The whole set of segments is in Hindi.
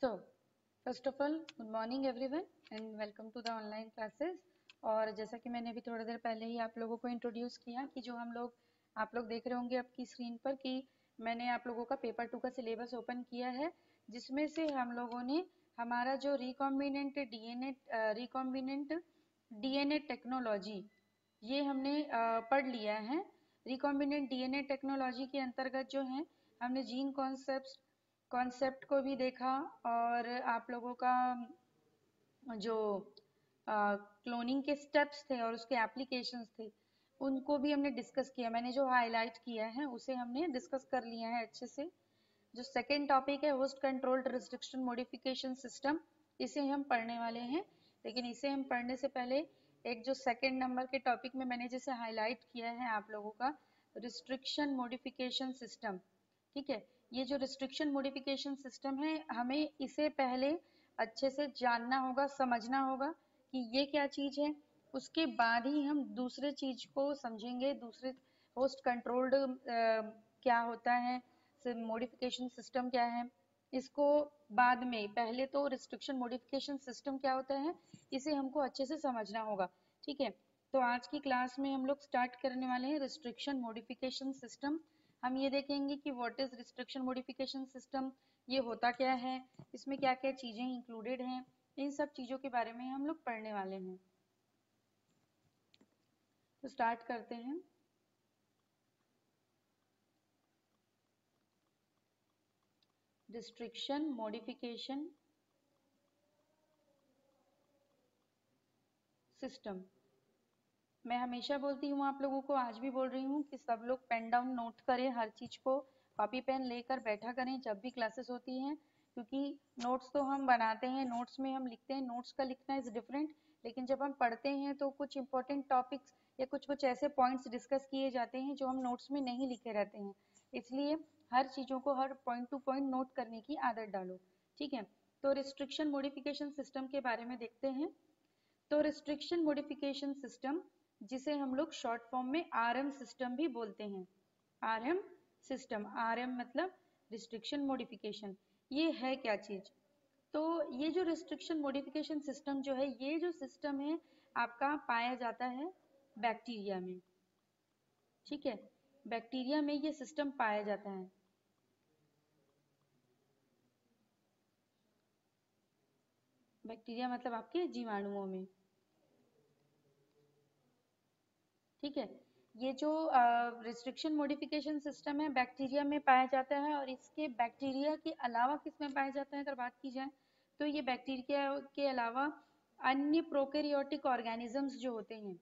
So, first of all, good morning everyone and welcome to the online classes। और जैसा कि मैंने अभी थोड़ी देर पहले ही आप लोगों को इंट्रोड्यूस किया कि जो आप लोग देख रहे होंगे आपकी स्क्रीन पर कि मैंने आप लोगों का पेपर 2 का सिलेबस ओपन किया है, जिसमें से हम लोगों ने हमारा जो रिकॉम्बिनेंट डीएनए टेक्नोलॉजी ये हमने पढ़ लिया है। रिकॉम्बिनेंट डीएनए टेक्नोलॉजी के अंतर्गत जो है हमने जीन कॉन्सेप्ट को भी देखा और आप लोगों का जो क्लोनिंग के स्टेप्स थे और उसके एप्लीकेशंस थे उनको भी हमने डिस्कस किया। मैंने जो हाईलाइट किया है उसे हमने डिस्कस कर लिया है अच्छे से। जो सेकेंड टॉपिक है host controlled restriction modification system, इसे हम पढ़ने वाले हैं। लेकिन इसे हम पढ़ने से पहले एक जो सेकेंड नंबर के टॉपिक में मैंने जैसे हाईलाइट किया है आप लोगों का रिस्ट्रिक्शन मॉडिफिकेशन सिस्टम, ठीक है। ये जो रिस्ट्रिक्शन मॉडिफिकेशन सिस्टम है हमें इसे पहले अच्छे से जानना होगा, समझना होगा कि ये क्या चीज है। उसके बाद ही हम दूसरे चीज को समझेंगे। दूसरे होस्ट कंट्रोल्ड क्या होता है, मॉडिफिकेशन सिस्टम क्या है, इसको बाद में। पहले तो रिस्ट्रिक्शन मॉडिफिकेशन सिस्टम क्या होता है इसे हमको अच्छे से समझना होगा, ठीक है। तो आज की क्लास में हम लोग स्टार्ट करने वाले हैं रिस्ट्रिक्शन मॉडिफिकेशन सिस्टम। हम ये देखेंगे कि what is restriction modification system, ये होता क्या है, इसमें क्या क्या चीजें इंक्लूडेड हैं, इन सब चीजों के बारे में हम लोग पढ़ने वाले हैं। तो स्टार्ट करते हैं। Restriction modification system. मैं हमेशा बोलती हूँ आप लोगों को, आज भी बोल रही हूँ कि सब लोग पेन डाउन नोट करें, हर चीज को कॉपी पेन लेकर बैठा करें जब भी क्लासेस होती हैं। क्योंकि नोट्स तो हम बनाते हैं, नोट्स में हम लिखते हैं, नोट्स का लिखना इज डिफरेंट, लेकिन जब हम पढ़ते हैं तो कुछ इंपॉर्टेंट टॉपिक्स या कुछ ऐसे पॉइंट्स डिस्कस किए जाते हैं जो हम नोट्स में नहीं लिखे रहते हैं। इसलिए हर चीजों को हर पॉइंट टू पॉइंट नोट करने की आदत डालो, ठीक है। तो रिस्ट्रिक्शन मॉडिफिकेशन सिस्टम के बारे में देखते हैं। तो रिस्ट्रिक्शन मॉडिफिकेशन सिस्टम, जिसे हम लोग शॉर्ट फॉर्म में आरएम सिस्टम भी बोलते हैं। आरएम सिस्टम, आरएम मतलब रिस्ट्रिक्शन मॉडिफिकेशन। ये है क्या चीज? तो ये जो रिस्ट्रिक्शन मॉडिफिकेशन सिस्टम जो है, ये जो सिस्टम है आपका पाया जाता है बैक्टीरिया में, ठीक है। बैक्टीरिया में ये सिस्टम पाया जाता है। बैक्टीरिया मतलब आपके जीवाणुओं में, ठीक है। ये जो रिस्ट्रिक्शन मॉडिफिकेशन सिस्टम है बैक्टीरिया में पाया जाता है। और इसके बैक्टीरिया के अलावा किस में पाया जाता है अगर बात की जाए तो ये बैक्टीरिया के अलावा अन्य प्रोकैरियोटिक ऑर्गेनिजम्स जो होते हैं,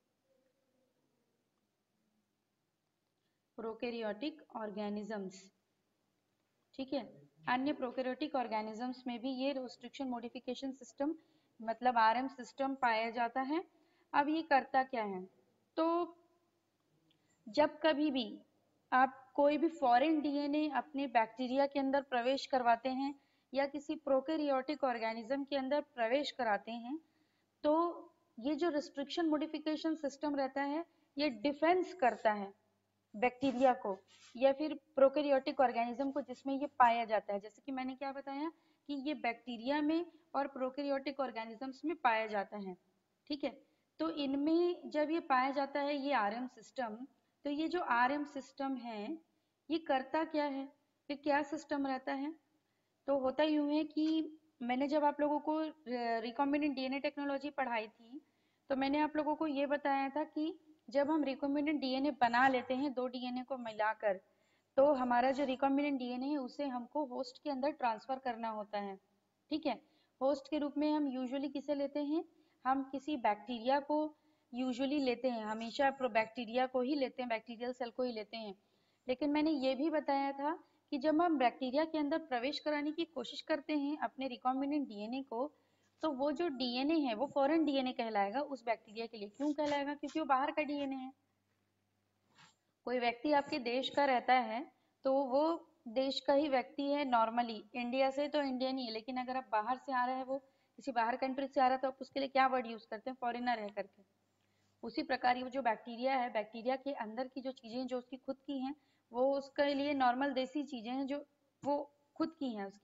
प्रोकैरियोटिक ऑर्गेनिजम्स, ठीक है, अन्य प्रोकैरियोटिक ऑर्गेनिजम्स में भी ये रिस्ट्रिक्शन मॉडिफिकेशन सिस्टम मतलब आरएम सिस्टम पाया जाता है। अब ये करता क्या है? तो जब कभी भी आप कोई भी फॉरेन डीएनए अपने बैक्टीरिया के अंदर प्रवेश करवाते हैं या किसी प्रोकैरियोटिक ऑर्गेनिज्म के अंदर प्रवेश कराते हैं, तो ये जो रिस्ट्रिक्शन मॉडिफिकेशन सिस्टम रहता है ये डिफेंस करता है बैक्टीरिया को या फिर प्रोकैरियोटिक ऑर्गेनिज्म को जिसमें ये पाया जाता है। जैसे कि मैंने क्या बताया कि ये बैक्टीरिया में और प्रोकैरियोटिक ऑर्गेनिजम्स में पाया जाता है, ठीक है। तो इनमें जब ये पाया जाता है ये आरएम सिस्टम, तो ये जो आरएम सिस्टम है ये करता क्या है, फिर क्या सिस्टम रहता है? तो होता यूं है कि मैंने जब आप लोगों को रिकॉम्बिनेंट डीएनए टेक्नोलॉजी पढ़ाई थी तो मैंने आप लोगों को ये बताया था कि जब हम रिकॉम्बिनेंट डीएनए बना लेते हैं दो डीएनए को मिलाकर, तो हमारा जो रिकॉम्बिनेंट डीएनए है उसे हमको होस्ट के अंदर ट्रांसफर करना होता है, ठीक है। होस्ट के रूप में हम यूजुअली किसे लेते हैं? हम किसी बैक्टीरिया को यूजुअली लेते हैं, हमेशा बैक्टीरिया को ही लेते हैं, बैक्टीरियल सेल को ही लेते हैं। लेकिन मैंने ये भी बताया था कि जब हम बैक्टीरिया के अंदर प्रवेश कराने की कोशिश करते हैं अपने रिकॉम्बिनेंट डीएनए को, तो वो जो डीएनए है वो फॉरेन डीएनए कहलाएगा उस बैक्टीरिया के लिए। क्यों कहलाएगा? क्योंकि वो बाहर का डीएनए है। कोई व्यक्ति आपके देश का रहता है तो वो देश का ही व्यक्ति है नॉर्मली, इंडिया से तो इंडियन ही है, लेकिन अगर आप बाहर से आ रहे हैं, वो किसी बाहर कंट्री से आ रहा है तो आप उसके लिए क्या वर्ड यूज करते हैं? फॉरेनर है करके। उसी प्रकार ये जो बैक्टीरिया है, बैक्टीरिया के अंदर की जो चीजें जो उसकी खुद की हैं वो उसके लिए नॉर्मल देसी चीजें हैं जो वो खुद की हैं उसकी।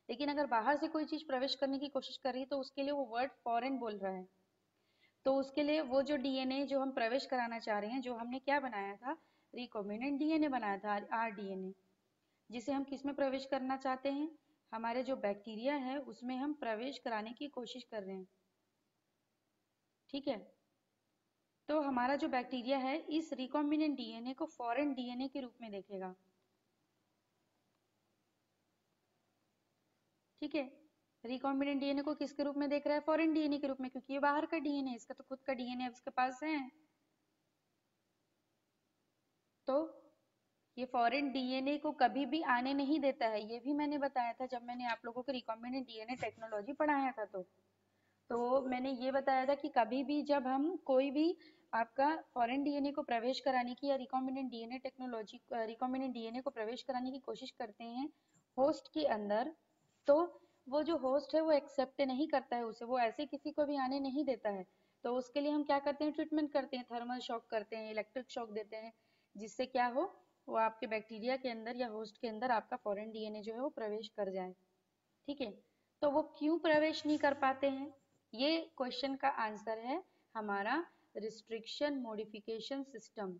लेकिन अगर बाहर से कोई चीज प्रवेश करने की कोशिश कर रही है तो उसके लिए वो वर्ड फॉरेन बोल रहा है। तो उसके लिए वो जो डीएनए जो हम प्रवेश कराना चाह रहे हैं, जो हमने क्या बनाया था, रिकॉम्बिनेंट डीएनए बनाया था, आरडीएनए, जिसे हम किस में प्रवेश करना चाहते हैं, हमारे जो बैक्टीरिया है उसमें हम प्रवेश कराने की कोशिश कर रहे हैं। ठीक है, तो हमारा जो बैक्टीरिया है इस रिकॉम्बिनेंट डीएनए को फॉरेन डीएनए के रूप में देखेगा। ठीक है, रिकॉम्बिनेंट डीएनए को किसके रूप में देख रहा है, फॉरेन डीएनए के रूप में, क्योंकि ये बाहर का डीएनए है, इसका तो खुद का डीएनए उसके पास है। तो ये फॉरेन डीएनए को कभी भी आने नहीं देता है, ये भी मैंने बताया था जब मैंने आप लोगों को रिकॉम्बिनेंट डीएनए टेक्नोलॉजी पढ़ाया था। तो मैंने ये बताया था कि कभी भी जब हम कोई भी आपका फॉरेन डीएनए को प्रवेश कराने की या recombinant DNA technology, recombinant DNA को प्रवेश कराने की कोशिश करते हैं होस्ट के अंदर, तो वो जो होस्ट है वो एक्सेप्ट नहीं करता है उसे, वो ऐसे किसी को भी आने नहीं देता है। तो उसके लिए हम क्या करते हैं, ट्रीटमेंट करते हैं, थर्मल शॉक करते हैं, इलेक्ट्रिक शॉक देते हैं, जिससे क्या हो, वो आपके बैक्टीरिया के अंदर या होस्ट के अंदर आपका फॉरेन डीएनए जो है वो प्रवेश कर जाए। ठीक है, तो वो क्यों प्रवेश नहीं कर पाते हैं, ये क्वेश्चन का आंसर है हमारा रिस्ट्रिक्शन मॉडिफिकेशन सिस्टम।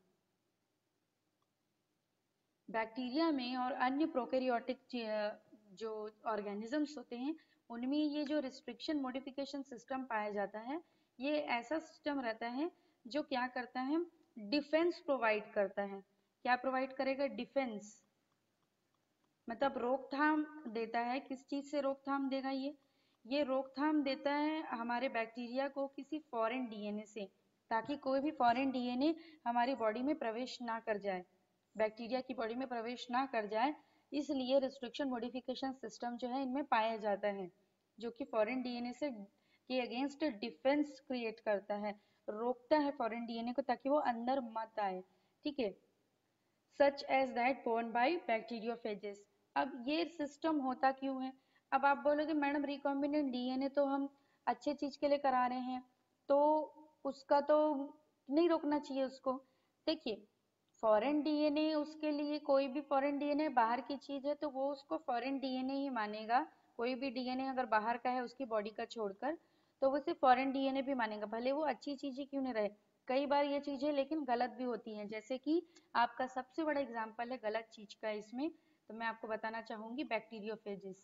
बैक्टीरिया में और अन्य प्रोकैरियोटिक जो ऑर्गेनिजम्स होते हैं उनमें ये जो रिस्ट्रिक्शन मॉडिफिकेशन सिस्टम पाया जाता है, ये ऐसा सिस्टम रहता है जो क्या करता है, डिफेंस प्रोवाइड करता है। क्या प्रोवाइड करेगा, डिफेंस, मतलब रोकथाम देता है। किस चीज से रोकथाम देगा, ये रोकथाम देता है हमारे बैक्टीरिया को किसी फॉरेन डीएनए से, ताकि कोई भी फॉरेन डीएनए हमारी बॉडी में प्रवेश ना कर जाए, बैक्टीरिया की बॉडी में प्रवेश ना कर जाए। इसलिए रिस्ट्रिक्शन मॉडिफिकेशन सिस्टम जो है इनमें पाया जाता है, जो कि फॉरेन डीएनए से के अगेंस्ट डिफेंस क्रिएट करता है, रोकता है फॉरेन डीएनए को ताकि वो अंदर मत आए। ठीक है, such as that borne by bacteriophages. अब ये सिस्टम होता क्यों है, अब आप बोलोगे मैडम रिकॉम्बिनेंट डीएनए तो हम अच्छे चीज के लिए करा रहे हैं, तो उसका तो नहीं रोकना चाहिए उसको। देखिए, फॉरेन डीएनए उसके लिए, कोई भी फॉरेन डीएनए बाहर की चीज है तो वो उसको फॉरेन डीएनए ही मानेगा। कोई भी डीएनए अगर बाहर का है उसकी बॉडी का छोड़कर, तो वो सिर्फ फॉरेन डीएनए भी मानेगा, भले वो अच्छी चीजें क्यों नहीं रहे। कई बार ये चीजें लेकिन गलत भी होती हैं, जैसे कि आपका सबसे बड़ा एग्जाम्पल है गलत चीज का इसमें, तो मैं आपको बताना चाहूंगी बैक्टीरियोफेजिस।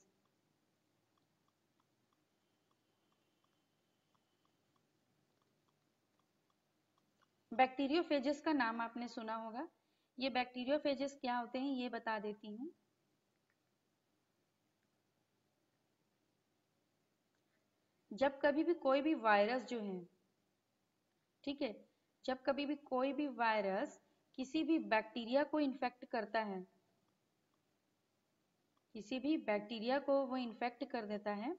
बैक्टीरियोफेजिस का नाम आपने सुना होगा। ये बैक्टीरियोफेजिस क्या होते हैं ये बता देती हूँ। जब कभी भी कोई भी वायरस जो है, ठीक है, जब कभी भी कोई भी वायरस किसी भी बैक्टीरिया को इन्फेक्ट करता है, किसी भी बैक्टीरिया को वो इन्फेक्ट कर देता है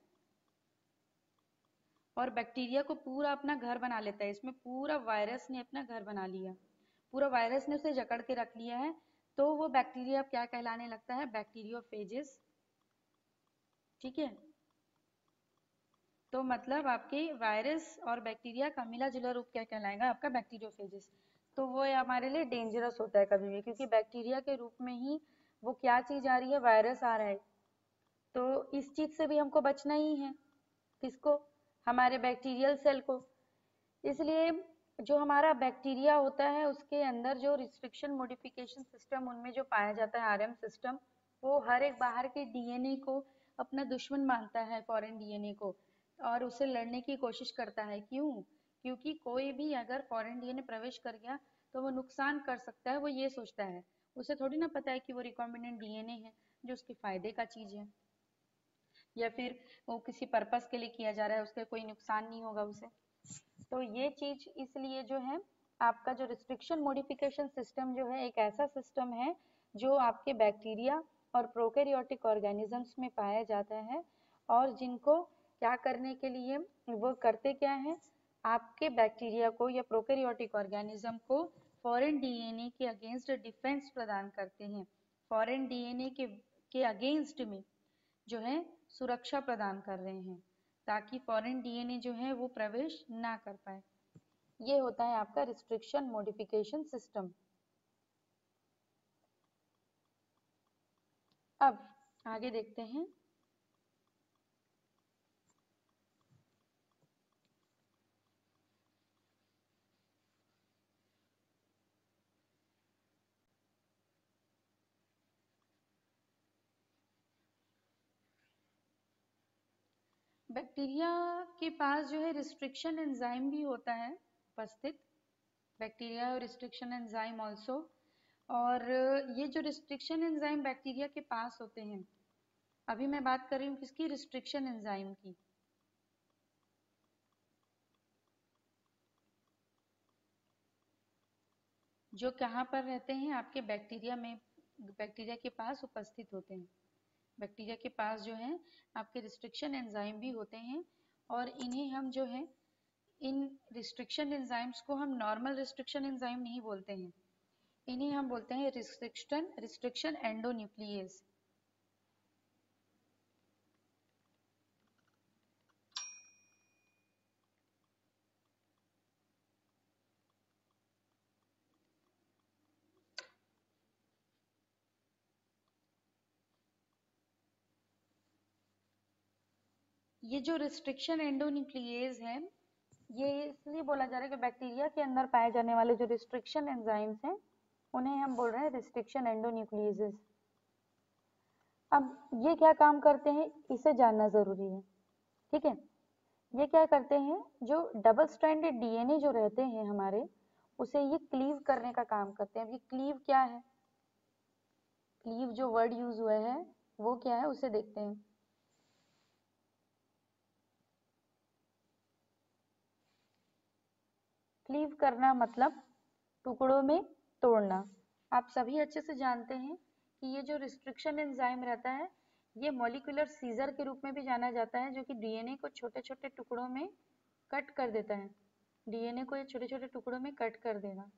और बैक्टीरिया को पूरा अपना घर बना लेता है, इसमें पूरा वायरस ने अपना घर बना लिया, पूरा वायरस ने उसे जकड़ के रख लिया है, तो वो बैक्टीरिया क्या कहलाने लगता है, बैक्टीरियोफेजिस। ठीक है, तो मतलब आपके वायरस और बैक्टीरिया का मिला जुला रूप क्या कहलाएगा, आपका बैक्टीरियोफेजिस। तो वो हमारे लिए डेंजरस होता है कभी भी, क्योंकि बैक्टीरिया के रूप में ही वो क्या चीज आ रही है, वायरस आ रहा है। तो इस चीज से भी हमको बचना ही है, किसको, हमारे बैक्टीरियल सेल को। इसलिए जो हमारा बैक्टीरिया होता है उसके अंदर जो रिस्ट्रिक्शन मॉडिफिकेशन सिस्टम उनमें जो पाया जाता है, आरएम सिस्टम, वो हर एक बाहर के डीएनए को अपना दुश्मन मानता है, फॉरेन डीएनए को, और उसे लड़ने की कोशिश करता है। क्यों, क्योंकि कोई भी अगर फॉरेन डीएनए प्रवेश कर गया तो वो नुकसान कर सकता है, वो ये सोचता है, उसे थोड़ी ना पता है कि वो रिकॉम्बिनेंट डीएनए है जो उसके फायदे का चीज है, या फिर वो किसी पर्पस के लिए किया जा रहा है, उसका कोई नुकसान नहीं होगा उसे। तो ये चीज इसलिए जो है, आपका जो रिस्ट्रिक्शन मॉडिफिकेशन सिस्टम जो है एक ऐसा सिस्टम है जो आपके बैक्टीरिया और प्रोकैरियोटिक ऑर्गेनिजम्स में पाया जाता है, और जिनको क्या करने के लिए वो करते क्या है, आपके बैक्टीरिया को या प्रोकैरियोटिक ऑर्गेनिज्म को फॉरेन डीएनए के अगेंस्ट डिफेंस प्रदान करते हैं, फॉरेन डीएनए के अगेंस्ट में जो है सुरक्षा प्रदान कर रहे हैं, ताकि फॉरेन डीएनए जो है वो प्रवेश ना कर पाए। ये होता है आपका रिस्ट्रिक्शन मॉडिफिकेशन सिस्टम। अब आगे देखते हैं, बैक्टीरिया के पास जो है रिस्ट्रिक्शन एंजाइम भी होता है उपस्थित, बैक्टीरिया और रिस्ट्रिक्शन एंजाइम ऑल्सो। और ये जो रिस्ट्रिक्शन एंजाइम बैक्टीरिया के पास होते हैं, अभी मैं बात कर रही हूँ किसकी, रिस्ट्रिक्शन एंजाइम की। जो कहाँ पर रहते हैं, आपके बैक्टीरिया में, बैक्टीरिया के पास उपस्थित होते हैं। बैक्टीरिया के पास जो है आपके रिस्ट्रिक्शन एंजाइम भी होते हैं, और इन्हें हम जो है, इन रिस्ट्रिक्शन एंजाइम्स को हम नॉर्मल रिस्ट्रिक्शन एंजाइम नहीं बोलते हैं, इन्हें हम बोलते हैं रिस्ट्रिक्शन एंडोन्यूक्लियेज। ये जो रिस्ट्रिक्शन एंडोन्यूक्लियेज है, ये इसलिए बोला जा रहा है कि बैक्टीरिया के अंदर पाए जाने वाले जो रिस्ट्रिक्शन एंजाइम्स हैं, उन्हें हम बोल रहे हैं रिस्ट्रिक्शन एंडोन्यूक्लियेजेस। अब ये क्या काम करते हैं, इसे जानना जरूरी है, ठीक है। ये क्या करते हैं, जो डबल स्ट्रैंडेड डीएनए जो रहते हैं हमारे, उसे ये क्लीव करने का काम करते हैं। अब ये क्लीव क्या है, क्लीव जो वर्ड यूज हुआ है वो क्या है, उसे देखते हैं। क्लीव करना मतलब टुकड़ों में तोड़ना। आप सभी अच्छे से जानते हैं कि ये जो रिस्ट्रिक्शन एंजाइम रहता है, ये मॉलिक्यूलर सीजर के रूप में भी जाना जाता है, जो कि डीएनए को छोटे छोटे टुकड़ों में कट कर देता है। डीएनए को ये छोटे छोटे टुकड़ों में कट कर देगा,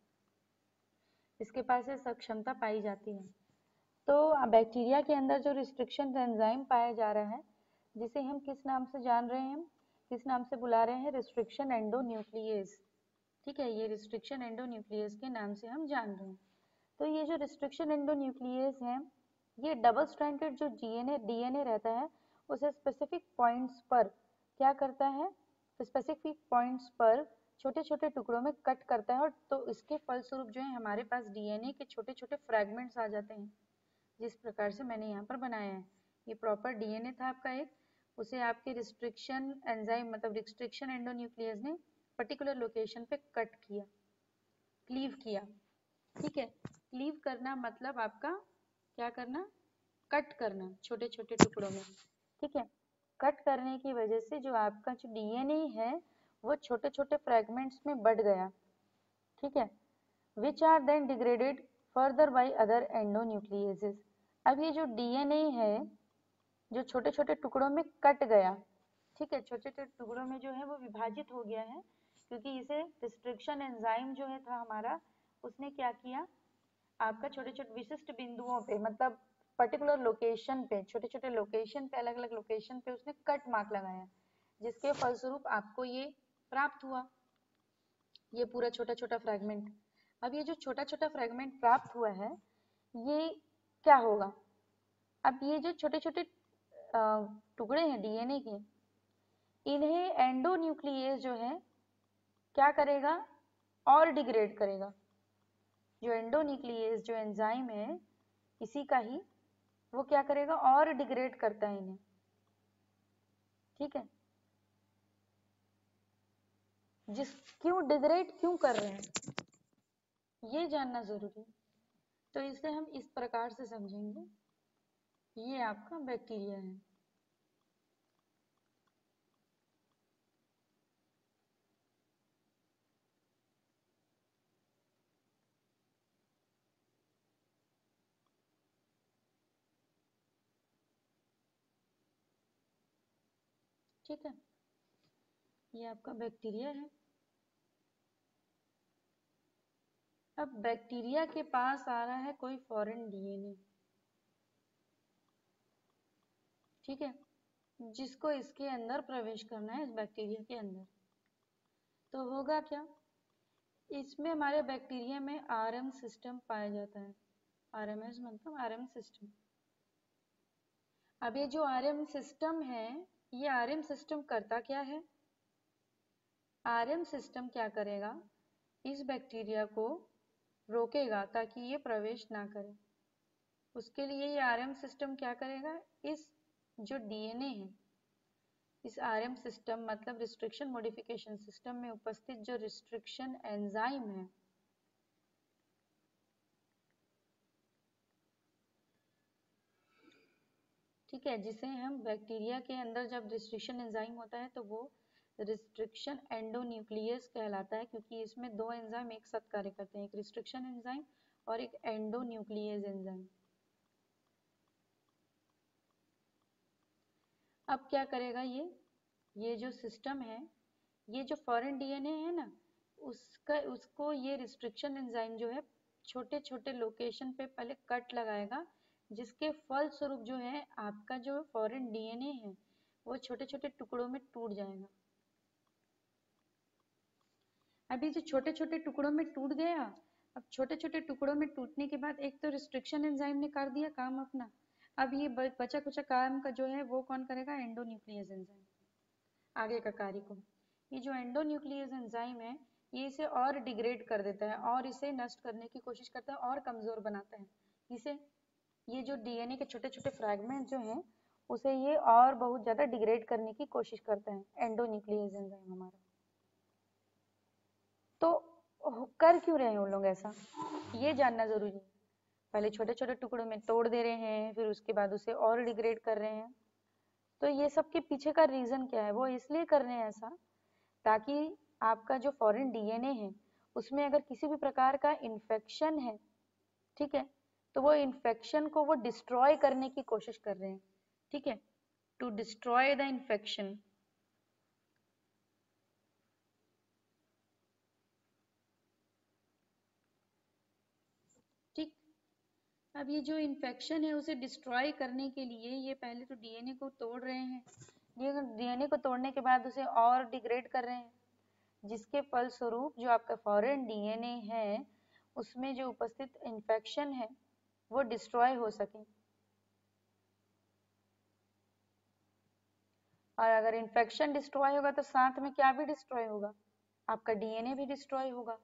इसके पास ये सक्षमता पाई जाती है। तो बैक्टीरिया के अंदर जो रिस्ट्रिक्शन एंजाइम पाया जा रहा है, जिसे हम किस नाम से जान रहे हैं, किस नाम से बुला रहे हैं, रिस्ट्रिक्शन एंडोन्यूक्लियेज, ठीक है। ये रिस्ट्रिक्शन एंडोन्यूक्लियस के नाम से हम जान रहे हैं। तो ये जो रिस्ट्रिक्शन एंडोन्यूक्लियस है, ये डबल स्ट्रैंडेड जो डीएनए रहता है, उसे स्पेसिफिक पॉइंट्स पर क्या करता है, स्पेसिफिक पॉइंट्स पर छोटे छोटे टुकड़ों में कट करता है, और तो इसके फलस्वरूप जो है हमारे पास डीएनए के छोटे छोटे फ्रैगमेंट्स आ जाते हैं, जिस प्रकार से मैंने यहाँ पर बनाया है। ये प्रॉपर डीएनए था आपका एक, उसे आपके रिस्ट्रिक्शन एंजाइम मतलब रिस्ट्रिक्शन एंडोन्यूक्लियस ने पर्टिकुलर लोकेशन पे कट किया, क्लीव किया, ठीक है। क्लीव करना मतलब आपका क्या करना, कट करना छोटे छोटे टुकड़ों में, ठीक है। कट करने की वजह से जो आपका जो डीएनए है वो छोटे छोटे फ्रैगमेंट्स में बढ़ गया, ठीक है, which are then degraded further by other endonucleases. अब ये जो डीएनए है जो छोटे छोटे टुकड़ों में कट गया, ठीक है, छोटे छोटे टुकड़ों में जो है वो विभाजित हो गया है, क्योंकि इसे रिस्ट्रिक्शन एंजाइम जो है था हमारा, उसने क्या किया, आपका छोटे छोटे विशिष्ट बिंदुओं पे मतलब पर्टिकुलर लोकेशन पे, छोटे छोटे लोकेशन पे, अलग अलग लोकेशन पे उसने कट मार्क लगाया, जिसके फलस्वरूप आपको ये प्राप्त हुआ, ये पूरा छोटा छोटा फ्रैगमेंट। अब ये जो छोटा छोटा फ्रैगमेंट प्राप्त हुआ है, ये क्या होगा, अब ये जो छोटे छोटे टुकड़े हैं डीएनए के, इन्हें एंडोन्यूक्लियस जो है क्या करेगा, और डिग्रेड करेगा। जो एंडोन्यूक्लियस जो एंजाइम है इसी का ही, वो क्या करेगा, और डिग्रेड करता है इन्हें, ठीक है। क्यों डिग्रेड क्यों कर रहे हैं, ये जानना जरूरी है। तो इसे हम इस प्रकार से समझेंगे, ये आपका बैक्टीरिया है, ठीक है, ये आपका बैक्टीरिया है। अब बैक्टीरिया के पास आ रहा है कोई फॉरेन डीएनए, ठीक है, जिसको इसके अंदर प्रवेश करना है, इस बैक्टीरिया के अंदर। तो होगा क्या, इसमें हमारे बैक्टीरिया में आरएम सिस्टम पाया जाता है, आरएमएस मतलब आरएम सिस्टम। अब ये जो आरएम सिस्टम है, ये आरएम सिस्टम करता क्या है, आरएम सिस्टम क्या करेगा, इस बैक्टीरिया को रोकेगा ताकि ये प्रवेश ना करे। उसके लिए ये आरएम सिस्टम क्या करेगा, इस जो डीएनए है इस आरएम सिस्टम मतलब रिस्ट्रिक्शन मॉडिफिकेशन सिस्टम में उपस्थित जो रिस्ट्रिक्शन एंजाइम है, ठीक है, जिसे हम बैक्टीरिया के अंदर जब रिस्ट्रिक्शन एंजाइम होता है तो वो रिस्ट्रिक्शन एंडोन्यूक्लियस कहलाता है, क्योंकि इसमें दो एंजाइम एक साथ कार्य करते हैं, एक रिस्ट्रिक्शन एंजाइम और एक एंडोन्यूक्लियस एंजाइम। अब क्या करेगा ये जो सिस्टम है, ये जो फॉरेन डीएनए है ना, उसको ये रिस्ट्रिक्शन एंजाइम जो है छोटे छोटे लोकेशन पे पहले कट लगाएगा, जिसके फलस्वरूप जो है आपका जो फॉरेन डीएनए है वो छोटे छोटे टुकड़ों में टूट जाएगा। अभी जो छोटे छोटे टुकड़ों में टूट गया, अब छोटे छोटे टुकड़ों में टूटने के बाद एक तो रिस्ट्रिक्शन एंजाइम ने कर दिया काम अपना, अब ये बचा कुचा काम का जो है वो कौन करेगा, एंडोन्यूक्लियस एंजाइम, आगे का कार्य को। ये जो एंडोन्यूक्लियस एंजाइम है ये इसे और डिग्रेड कर देता है और इसे नष्ट करने की कोशिश करता है और कमजोर बनाता है इसे। ये जो डीएनए के छोटे छोटे फ्रैगमेंट जो हैं उसे ये और बहुत ज्यादा डिग्रेड करने की कोशिश करता है एंडोन्यूक्लियस एंजाइम हमारा। तो कर क्यों रहे हैं उन लोग ऐसा, ये जानना जरूरी है। पहले छोटे छोटे टुकड़ों में तोड़ दे रहे हैं, फिर उसके बाद उसे और डिग्रेड कर रहे हैं। तो ये सब के पीछे का रीजन क्या है, वो इसलिए कर रहे हैं ऐसा ताकि आपका जो फॉरेन डीएनए है उसमें अगर किसी भी प्रकार का इन्फेक्शन है, ठीक है, तो वो इन्फेक्शन को वो डिस्ट्रॉय करने की कोशिश कर रहे हैं, ठीक है, टू डिस्ट्रॉय द इन्फेक्शन। ठीक, अब ये जो इन्फेक्शन है उसे डिस्ट्रॉय करने के लिए ये पहले तो डीएनए को तोड़ रहे हैं, डीएनए को तोड़ने के बाद उसे और डिग्रेड कर रहे हैं, जिसके फलस्वरूप जो आपका फॉरेन डीएनए है उसमें जो उपस्थित इन्फेक्शन है वो डिस्ट्रॉय हो सके। और अगर इन्फेक्शन डिस्ट्रॉय होगा तो साथ में क्या भी डिस्ट्रॉय होगा, आपका डीएनए भी डिस्ट्रॉय होगा।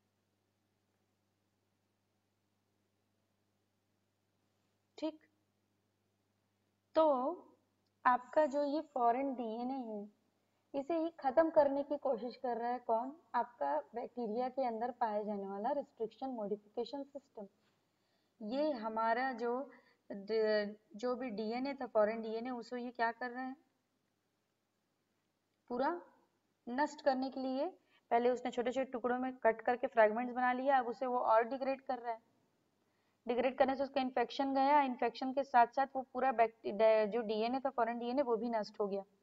ठीक, तो आपका जो ये फॉरेन डीएनए है इसे ही खत्म करने की कोशिश कर रहा है कौन, आपका बैक्टीरिया के अंदर पाया जाने वाला रिस्ट्रिक्शन मॉडिफिकेशन सिस्टम। ये हमारा जो भी डीएनए था फॉरेन डीएनए उसको ये क्या कर रहे हैं, पूरा नष्ट करने के लिए पहले उसने छोटे छोटे टुकड़ों में कट करके फ्रैगमेंट्स बना लिया, अब उसे वो और डिग्रेड कर रहा है। डिग्रेड करने से उसका इन्फेक्शन गया, इन्फेक्शन के साथ साथ वो पूरा जो डीएनए था फॉरेन डीएनए वो भी नष्ट हो गया।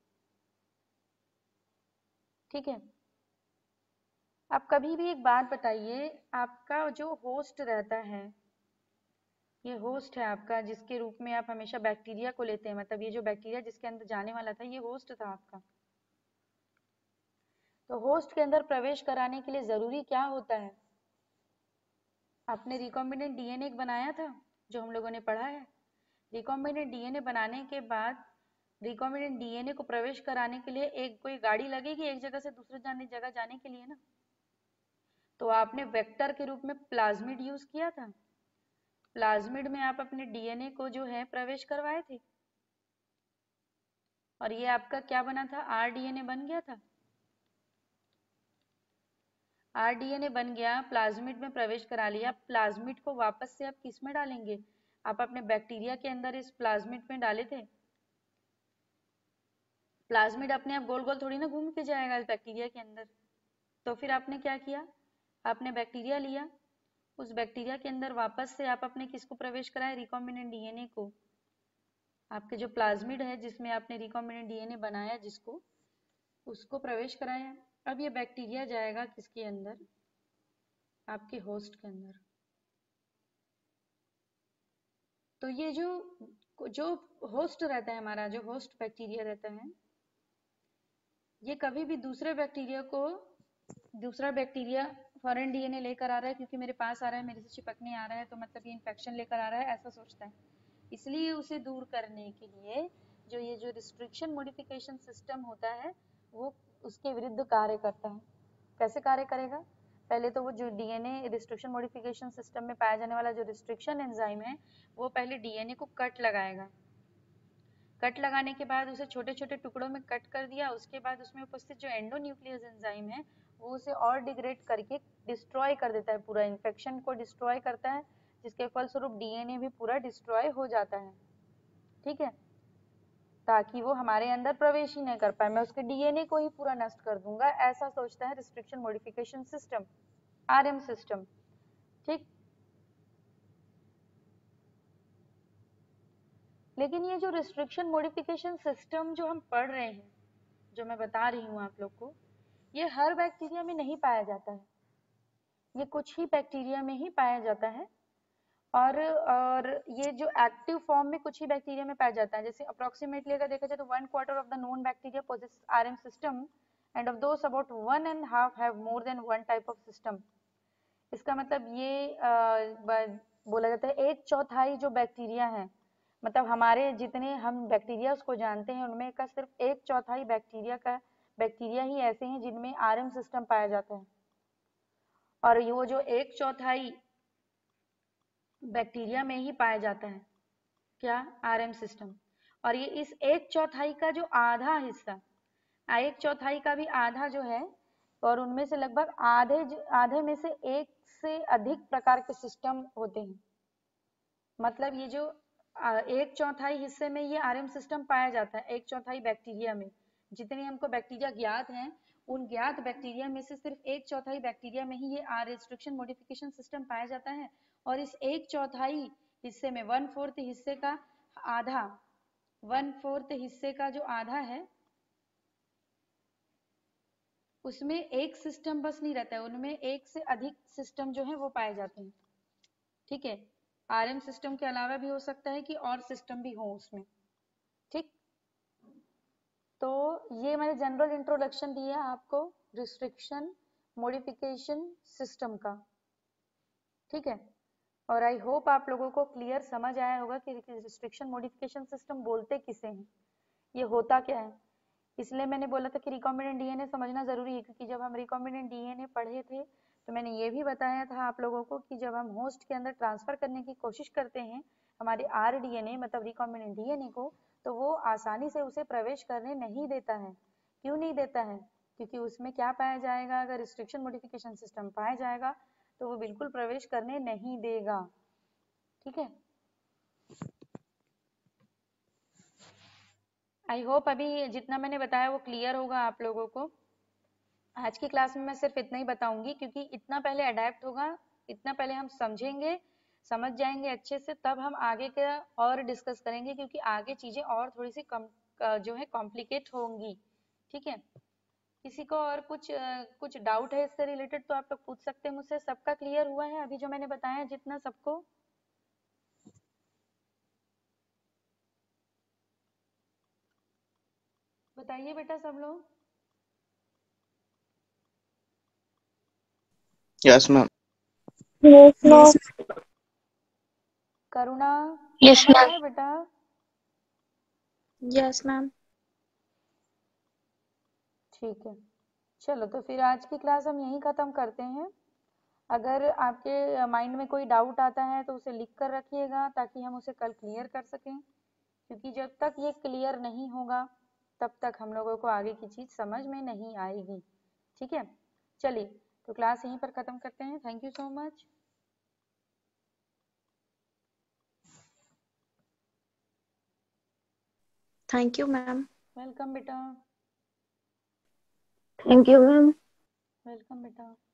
ठीक है, आप कभी भी एक बात बताइए, आपका जो होस्ट रहता है, ये होस्ट है आपका जिसके रूप में आप हमेशा बैक्टीरिया को लेते हैं, मतलब ये जो बैक्टीरिया जिसके अंदर जाने वाला था ये होस्ट था आपका। तो होस्ट के अंदर प्रवेश कराने के लिए जरूरी क्या होता है, आपने रिकॉम्बिनेंट डीएनए बनाया था जो हम लोगों ने पढ़ा है। रिकॉम्बिनेंट डीएनए बनाने के बाद रिकॉम्बिनेंट डीएनए को प्रवेश कराने के लिए एक कोई गाड़ी लगेगी एक जगह से दूसरे जगह जाने के लिए ना, तो आपने वेक्टर के रूप में प्लाज्मिड यूज किया था, प्लाज्मिड में आप अपने डीएनए को जो है प्रवेश करवाए थे और ये आपका क्या बना था, आरडीएनए बन गया था। आरडीएनए बन गया, प्लाज्मिड में प्रवेश करा लिया, प्लाज्मिड को वापस से आप किस में डालेंगे, आप अपने बैक्टीरिया के अंदर इस प्लाज्मिड में डाले थे। प्लाज्मिड अपने आप गोल गोल थोड़ी ना घूम के जाएगा इस बैक्टीरिया के अंदर, तो फिर आपने क्या किया, आपने बैक्टीरिया लिया, उस बैक्टीरिया के अंदर वापस से आप अपने किसको प्रवेश कराए, रिकॉम्बिनेंट डीएनए को, आपके जो प्लाज्मिड है जिसमें आपने रिकॉम्बिनेंट डीएनए बनाया जिसको, उसको प्रवेश कराया। अब ये बैक्टीरिया जाएगा किसके अंदर, आपके होस्ट के अंदर। तो ये जो होस्ट रहता है हमारा, जो होस्ट बैक्टीरिया रहता है, ये कभी भी दूसरा बैक्टीरिया फॉरेन डीएनए लेकर आ रहा है क्योंकि मेरे पास आ रहा है, मेरे से चिपकने आ रहा है, तो मतलब ये इन्फेक्शन लेकर आ रहा है ऐसा सोचता है। इसलिए उसे दूर करने के लिए जो ये जो रिस्ट्रिक्शन मॉडिफिकेशन सिस्टम होता है वो उसके विरुद्ध कार्य करता है। कैसे कार्य करेगा, पहले तो वो जो डीएनए रिस्ट्रिक्शन मॉडिफिकेशन सिस्टम में पाया जाने वाला जो रिस्ट्रिक्शन एंजाइम है वो पहले डीएनए को कट लगाएगा, कट लगाने के बाद उसे छोटे छोटे टुकड़ों में कट कर दिया, उसके बाद उसमें उपस्थित जो एंडोन्यूक्लियस एंजाइम है वो उसे और डिग्रेड करके डिस्ट्रॉय कर देता है, पूरा इन्फेक्शन को डिस्ट्रॉय करता है, जिसके फलस्वरूप डीएनए भी पूरा डिस्ट्रॉय हो जाता है। ठीक है, ताकि वो हमारे अंदर प्रवेश ही नहीं कर पाए, मैं उसके डीएनए को ही पूरा नष्ट कर दूंगा, ऐसा सोचता है restriction modification system, RM system. ठीक, लेकिन ये जो रिस्ट्रिक्शन मॉडिफिकेशन सिस्टम जो हम पढ़ रहे हैं, जो मैं बता रही हूँ आप लोग को, ये हर बैक्टीरिया में नहीं पाया जाता है, ये कुछ ही बैक्टीरिया में ही पाया जाता है। और ये जो एक्टिव फॉर्म में कुछ ही बैक्टीरिया में पाया जाता है, जैसे अप्रोक्सीमेटली अगर देखा जाए तो 1/4 of the known bacteria possess RM system and of those about 1.5 have more than one type of system. इसका मतलब ये बोला जाता है 1/4 जो बैक्टीरिया है, मतलब हमारे जितने हम बैक्टीरिया उसको जानते हैं उनमें का सिर्फ 1/4 बैक्टीरिया ही ऐसे हैं जिनमें आरएम सिस्टम पाया जाता है। और ये वो जो 1/4 बैक्टीरिया में ही पाया जाता है क्या, आरएम सिस्टम। और ये इस 1/4 का जो आधा हिस्सा, 1/4 का भी आधा जो है, और उनमें से लगभग आधे में से एक से अधिक प्रकार के सिस्टम होते हैं। मतलब ये जो 1/4 हिस्से में ये आरएम सिस्टम पाया जाता है, 1/4 बैक्टीरिया में, जितने हमको बैक्टीरिया ज्ञात हैं उन ज्ञात बैक्टीरिया में से सिर्फ 1/4 बैक्टीरिया में ही ये रिस्ट्रिक्शन मॉडिफिकेशन सिस्टम पाया जाता है। और इस 1/4 हिस्से में 1/4 हिस्से का आधा, 1/4 हिस्से का जो आधा है उसमें एक सिस्टम बस नहीं रहता है, उनमें एक से अधिक सिस्टम जो है वो पाए जाते हैं। ठीक है, आरएम सिस्टम के अलावा भी हो सकता है कि और सिस्टम भी हो उसमें। ठीक, तो ये मैंने जनरल इंट्रोडक्शन दिया आपको रिस्ट्रिक्शन मॉडिफिकेशन सिस्टम का। ठीक है, और आई होप आप लोगों को क्लियर समझ आया होगा कि रिस्ट्रिक्शन मॉडिफिकेशन सिस्टम बोलते किसे हैं, ये होता क्या है। इसलिए मैंने बोला था कि रिकॉम्बिनेंट डीएनए समझना जरूरी है, क्योंकि जब हम रिकॉम्बिनेंट डीएनए पढ़े थे तो मैंने ये भी बताया था आप लोगों को कि जब हम होस्ट के अंदर ट्रांसफर करने की कोशिश करते हैं हमारे आरडीएनए मतलब रिकॉम्बिनेंट डीएनए को, तो वो आसानी से उसे प्रवेश करने नहीं देता है। क्यों नहीं देता है, क्योंकि उसमें क्या पाया जाएगा, अगर रिस्ट्रिक्शन मॉडिफिकेशन सिस्टम पाया जाएगा तो वो बिल्कुल प्रवेश करने नहीं देगा। ठीक है, आई होप अभी जितना मैंने बताया वो क्लियर होगा आप लोगों को। आज की क्लास में मैं सिर्फ इतना ही बताऊंगी, क्योंकि इतना पहले अडेप्ट होगा, इतना पहले हम समझेंगे, समझ जाएंगे अच्छे से, तब हम आगे का और डिस्कस करेंगे, क्योंकि आगे चीजें और थोड़ी सी कम जो है कॉम्प्लिकेट होंगी। ठीक है, किसी को और कुछ डाउट है इससे रिलेटेड तो आप लोग पूछ सकते हैं मुझसे। सबका क्लियर हुआ है अभी जो मैंने बताया जितना सबको? बताइए बेटा सब लोग। Yes ma'am. Yes ma'am. Karuna yes समझ मैम। आया बेटा? Yes ma'am. ठीक है, चलो तो फिर आज की क्लास हम यहीं ख़त्म करते हैं। अगर आपके माइंड में कोई डाउट आता है तो उसे लिख कर रखिएगा ताकि हम उसे कल क्लियर कर सकें, क्योंकि जब तक ये क्लियर नहीं होगा तब तक हम लोगों को आगे की चीज़ समझ में नहीं आएगी। ठीक है, चलिए तो क्लास यहीं पर ख़त्म करते हैं। Thank you so much. Thank you ma'am. Welcome बेटा। Thank you ma'am. वेलकम बेटा।